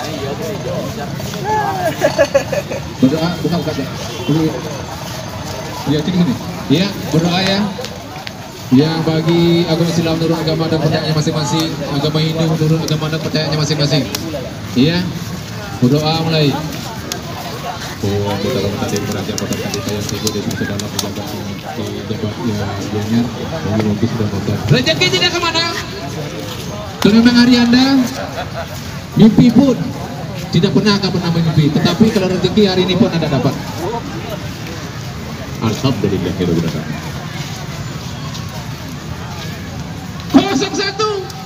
Berdoa, buka. Ini, ya sini. Ya, berdoa ya. Yang bagi agama Islam menurut agama dan percayaannya masing-masing, agama Hindu menurut agama dan percayaannya masing-masing. Iya, berdoa mulai. Oh, kita dalam tadi berarti apa tadi saya sibuk di dalam menjaga di jabat ya dunia, mungkin sudah motor. Rezeki tidak kemana? Kalau memang hari Anda mimpi pun tidak pernah mimpi, tetapi kalau rezeki hari ini pun Anda dapat. Alhamdulillah kita berdoa. 01.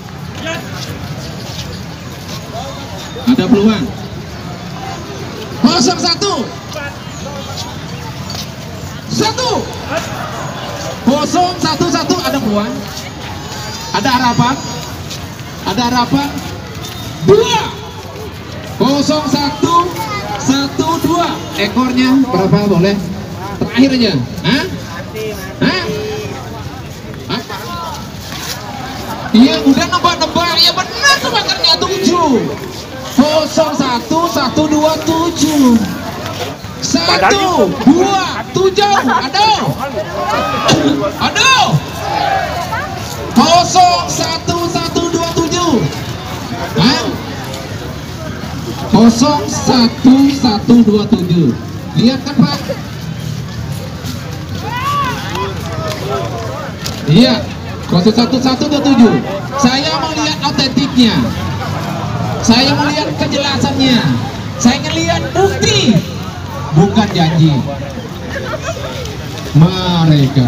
Ada peluang. 01. 011 ada peluang. Ada harapan. 2 0112 ekornya berapa boleh? Terakhir aja. Hah? Iya udah nebak-nebak, ya benar tebakannya 7 01127 1 2 7 aduh 01127 Hah? 01127 lihat kan Pak? Iya 01127 saya mau lihat autentiknya, saya mau lihat kejelasannya, saya ngelihat bukti bukan janji mereka.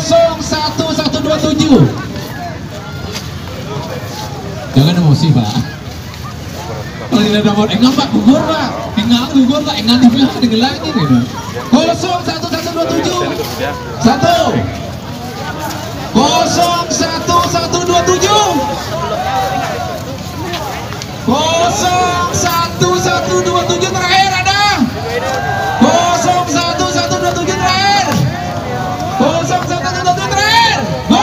01127 jangan emosi Pak, kalau tidak dapat enggak Pak gugur Pak, enggak dibilang digelang ini 01127 1 01127 01127 terakhir ada 01127 terakhir 01127 terakhir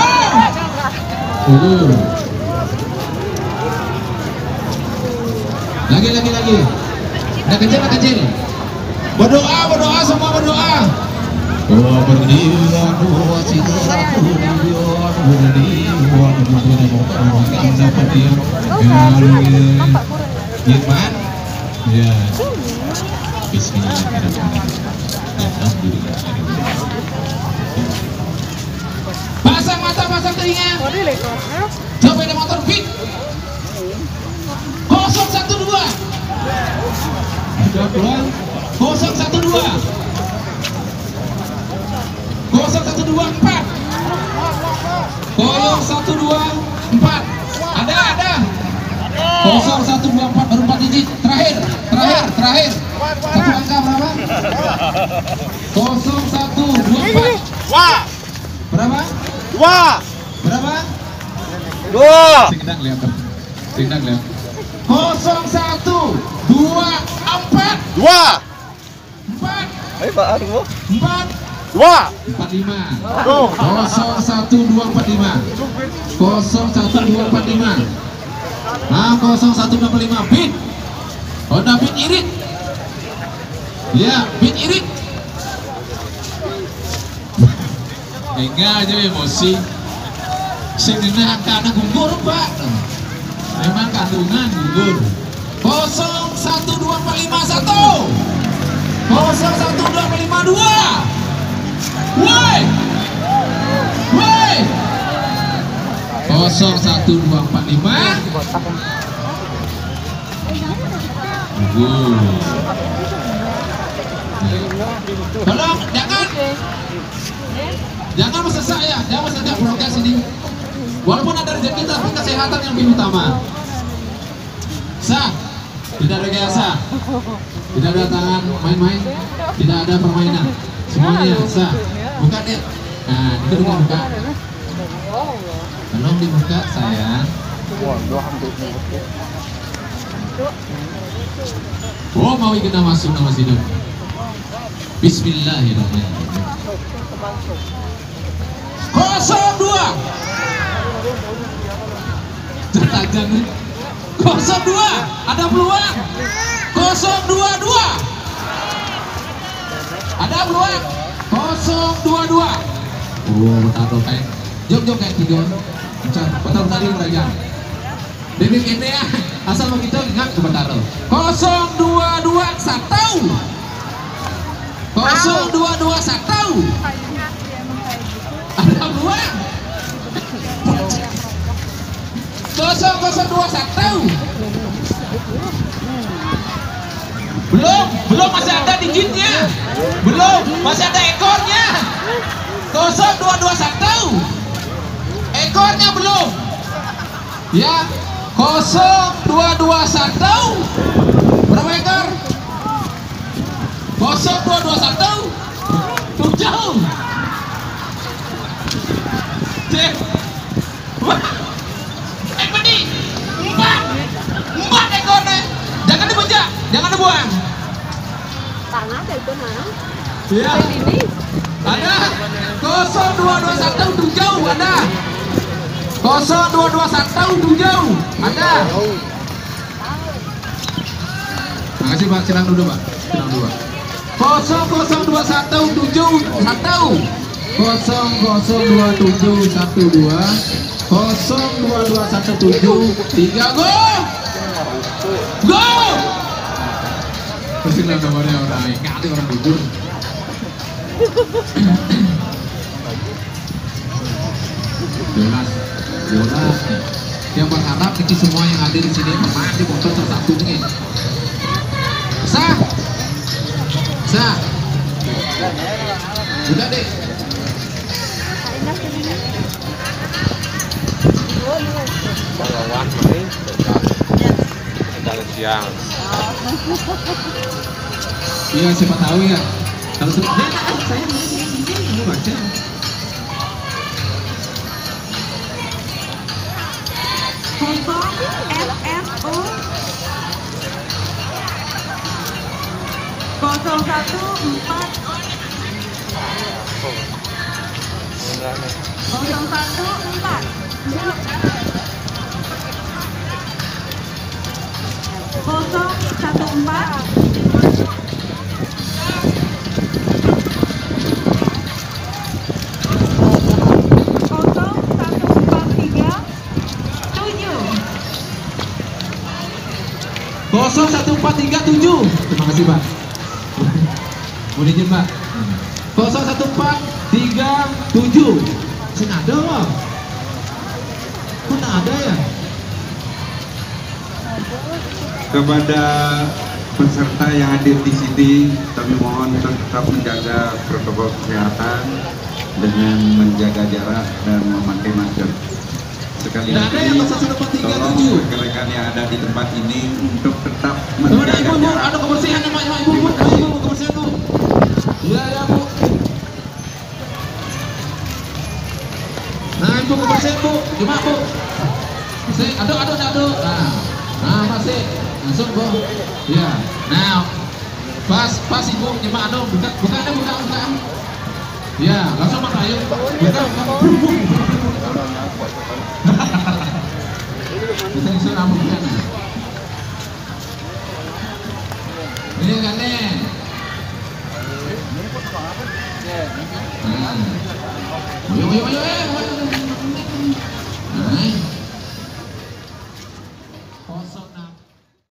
lagi nak kecil berdoa semua berdoa. Firman ya bismillahirrahmanirrahim. Alhamdulillah. Pasang mata, pasang telinga. Coba ada motor fit 012 ada peluang 012 0124 0124 ada 0124 baru 4 digit terakhir satu angka berapa? 0124 berapa? 2 0124 01245 bit Honda bit irit ya bit irit enggak aja emosi sebenarnya karena gugur Pak, memang kandungan gugur 012451 01252 woi 01245 tolong jangan mensesak ya, jangan mensesak progres ini. Walaupun ada rezeki tapi kesehatan yang lebih utama. Sah, tidak ada gaya sah, tidak ada tangan main-main, tidak ada permainan, semuanya sah. Buka deh, nah itu buka. Tolong dibuka sayang. Oh mau kita masuk nama sidang. Bismillahirrahmanirrahim. 02 02 ada peluang 2. Oh, taruh kayak jom kayak tiga. Betul tadi mereka. Jadi ini ya, asal mau kita ingat ke taruh. 022 1. 022 1. Ada buang. 0021. Belum masih ada digitnya. Belum, masih ada ekornya. 0221. Ekornya belum. Ya. 0221. Berapa ekor? 0221. Tuh jauh. Cek. Empat ekornya. Jangan dibajak, jangan dibuang. Tangan itu mana? Iya. Ini. Ada 0221 tuh jauh ada. 0221 tuh jauh ada. Makasih Pak, silang dulu Pak. Silang dulu Pak. 0021 71 002712 02217 3 go persilang nomornya orang ingat orang bubur. Jonas yang berharap kita semua yang hadir di sini pemain di motor tersatu nih. Sah udah deh. Lawan ini jalan siang. Iya siapa tahu ya. Kalau saya ini baca. Hongkong FFO 014337. Terima kasih Pak. Mau izin Pak. 01437. Sini ada Pak. Kok tak ada ya? Kepada peserta yang hadir di sini, kami mohon tetap menjaga protokol kesehatan dengan menjaga jarak dan memakai masker. Sekali lagi, tolong rekan-rekan yang ada di tempat ini untuk tetap menjaga jarak. Ada kebersihan ya, ibu, kebersihan Bu. Iya ya Bu. Nah ibu kebersihan Bu, gimana Bu? Aduk. Nah masih, langsung Bu. Ya, nah pas ibu nyemak aduk, buka. Ya, langsung Pak ayo. Buka. Kita disuruh rambutnya. Ini kan